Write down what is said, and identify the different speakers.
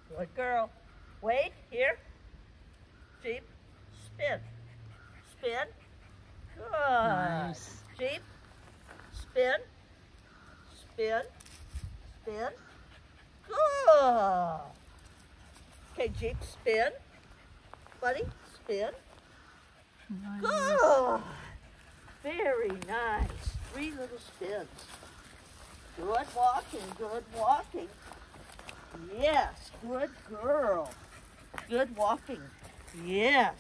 Speaker 1: Good girl. Wait, here. Jeep, spin. Spin. Good.
Speaker 2: Nice.
Speaker 1: Jeep, spin. Spin. Spin. Good. Okay, Jeep, spin. Buddy, spin.
Speaker 2: Nice.
Speaker 1: Good. Very nice. 3 little spins. Good walking, good walking. Yes, good girl. Good walking. Yes.